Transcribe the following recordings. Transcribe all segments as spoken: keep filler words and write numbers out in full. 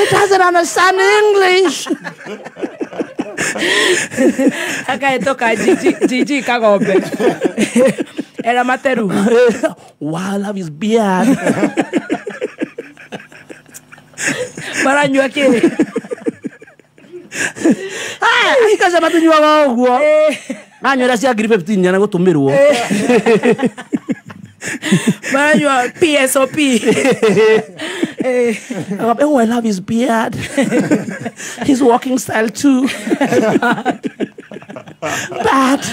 He doesn't understand English. Akaetoka Gigi Gigi Kagombe. Era materu. Wow, I love his beard. Maranywa kile. Ah, ikasema tunywa guo. Anywera cia ngiri fifteen yana gutumirwo. Maranywa P S O P. Oh, I love his beard. His walking style too. Bad.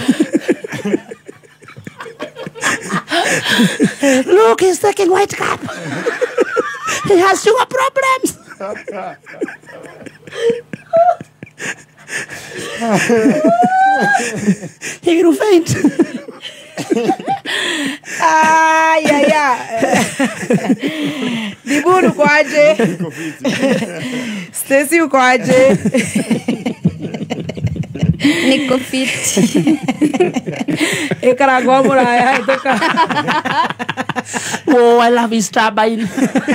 Look, he's taking white cap. He has sugar problems. He will faint. Ah, yeah, yeah. Diburu kwaje. Stacy kwaje. Niko fit. Ekara gomura ya toka. Oh, I love his turbine.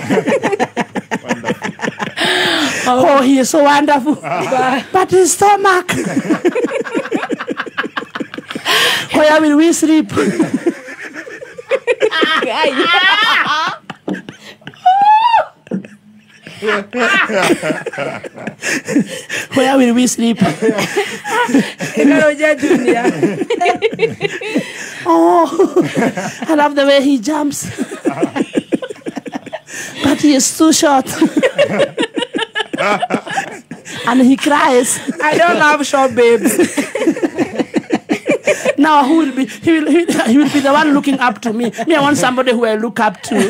Oh, he is so wonderful. But his stomach. Where will we sleep? Where will we sleep? Oh, I love the way he jumps. But he is too short. And he cries. I don't love short babes. Now who will be? He will. He, he will be the one looking up to me. Me, I want somebody who I look up to.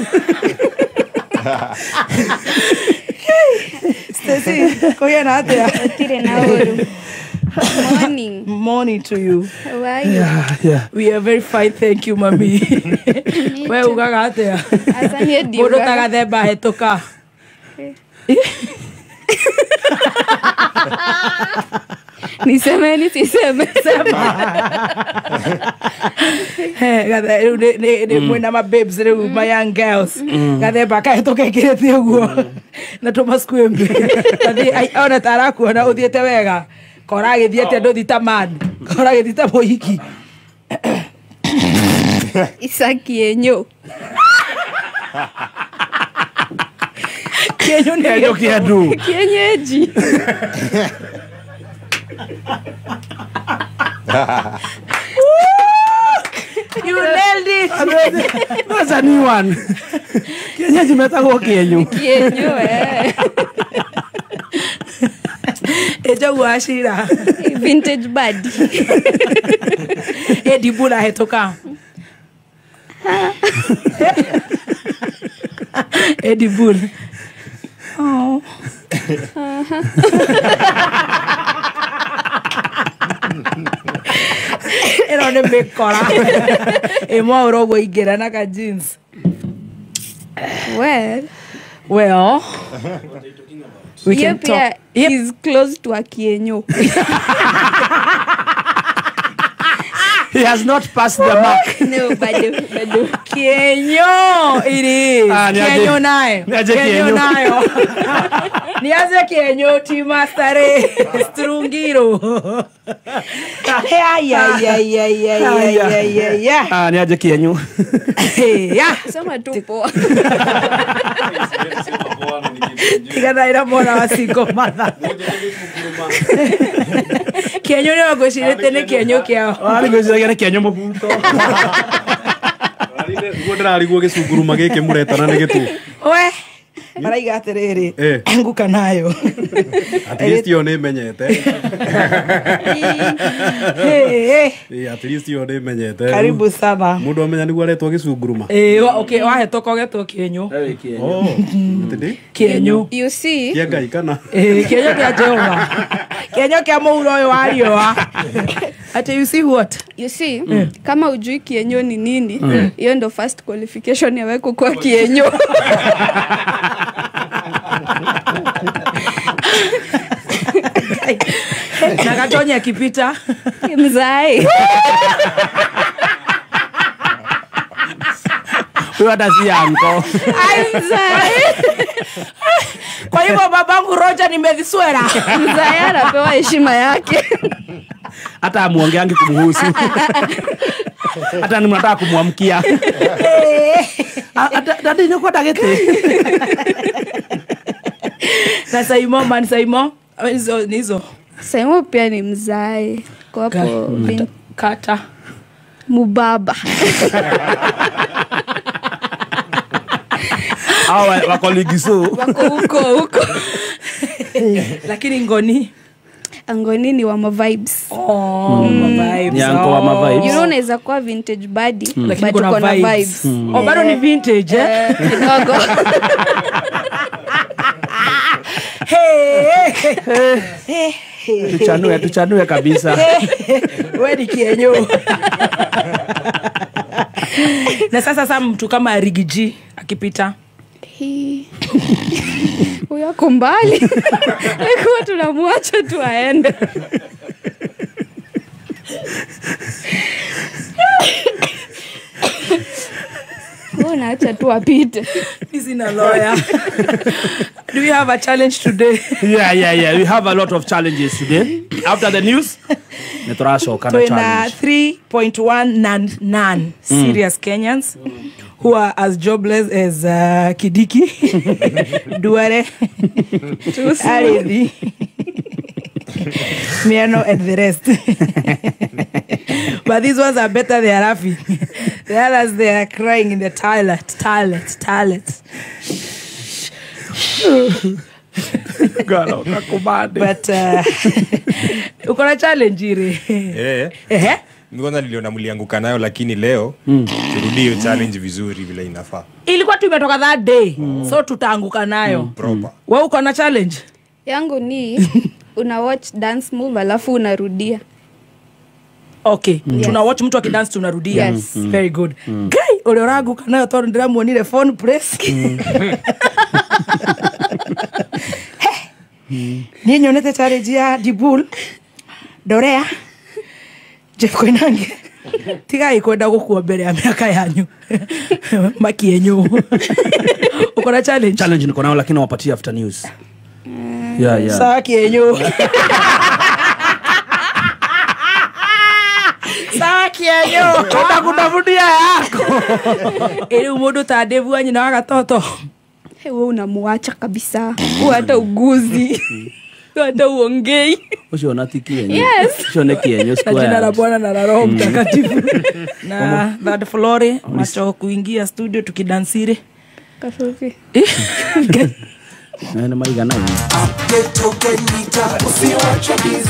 Stacy, koya na atia. Tire na oru. Morning. Morning to you. How are you? Yeah, yeah. We are very fine, thank you, mommy. Where ugaga atia? Asa ni edi. Bodo taga deba hetoka. Niseme ni siseme sema. Hey, gada ne ne ne mwena ma babes ne my young girls. Gada baka hetoka kirete uguo. Na Thomas Kwembe. Adi ai ona taraku na uthiete wega. Kora githiete ndo thita man. Kora githita boiki. Isaki enyo. Kenyo ni Kenyo kiadu. Kienyeji. You nailed it. That's a new one. Kienyeji metago kienyo. Kienyo eh. Ejo washira. Vintage body. Edi bula hetoka. Edi bula. Oh. Era ne mekora. E mo rogo igera na ka jeans. Well, Well, we can yep, talk. yeah, Yep. he's close to a kienyo. He has not passed the mark. No, bado, bado. Kienyo, it is. Ah, ni aje- Kienyo nayo. ni aje Kienyo kienyo. nayo. Niaze kienyo timastare strungiro. Hey, yeah, yeah, yeah, yeah, yeah, yeah, yeah, yeah. Ah, ni aje kienyo. Hey, yeah. Sema tu poa. Tigana ira mwana wa siko mother. Kienyo ni wagoshirete ne kienyo kiao. Ari gwiciragia ni kienyo mubuto. Guo ndirarigwo gicunguruma giki muretana ni gitu. We. Maraiga atiriri. Eh. Nguka nayo. At least yo ni menyete. Hey, hey. Eh, at least yo ni menyete. Karibu sana. Mundu amenya niguo aretwo gicunguruma. Eh, wa- okay, wahetoka ugetwo kienyo. Oh, atindi. Kienyo. You see, Kia ngai kana. Eh, kienyo kia Jehova. Kienyo kia muuro uyu wa riua. Ati you see what? you see, kama ujui kienyo ni nini, hiyo ndo first qualification ya wewe kuwa kienyo. Nakatonya kipita. Mzai. Huyo hata si anko. Ai mzai. Kwa hivyo babangu Roger nimedhiswera. Mzae anapewa heshima yake. Hata amuongeangi kumhusu. Hata ni mnataka kumwamkia. Dadi niko dagete. Na Saimo man Saimo hizo hizo. Saimo pia ni mzae. Kwa hapo bin... kata mubaba. Hawa wako ligiso. Wako huko huko. Lakini Ngoni Ngoni ni wa ma vibes. Oh, mm. ma vibes. Nyango wa ma vibes. You know unaweza kuwa vintage body mm. but uko na vibes. vibes. Mm. Oh, bado ni vintage eh? Kidogo. Hey, hey, hey. Tuchanue, tuchanue kabisa. Wewe ni kienyo. Na sasa sasa mtu kama Rigiji akipita huyo ako mbali. Kwa tunamwacha tu aende. Mbona acha tu apite. He's a lawyer. Do we have a challenge today? Yeah, yeah, yeah. We have a lot of challenges today. After the news, Netorasho kind of challenge. three point one nan nan serious Kenyans who are as jobless as uh, Kidiki, Duare, Aridi, Miano, and the rest. But these ones are better. They are laughing. The others, they are crying in the toilet, toilet, toilet. But uh, uko na challenge ile. Eh. Eh. Ngoja niliona mlianguka nayo lakini leo mm. turudie challenge vizuri vile inafaa. Ilikuwa tumetoka that day. Mm. So tutaanguka nayo. Mm. Proper. Wewe uko na challenge? Yangu ni una watch dance move alafu unarudia. Okay. Yes. Tuna watch mtu akidance tunarudia. Yes. Mm. Very good. Mm. Guy, oleoraguka nayo to ndira muonire phone press. Mm. Ni nyonete challenge ya Dibul. Dorea. Jeff Koinange. Tiga ikwenda gukua mbere ya miaka yanyu. Makienyu. Uko na challenge? Challenge niko nayo lakini wapatie after news. Mm. Yeah, yeah. Sawa kienyu. Sawa kienyu. Tutakutafutia yako. Ili umodo ta Devu anyi na wagatoto. Wewe unamuacha kabisa. Wewe hata uguzi. Hata uongei. Usho natiki yenyewe. Yes. Usho neki yenyewe square. Jina la Bwana na la Roho Mtakatifu. Na that Flore macho kuingia studio tukidansire. Kasofi. Na maiga na. Update ukenita usiwache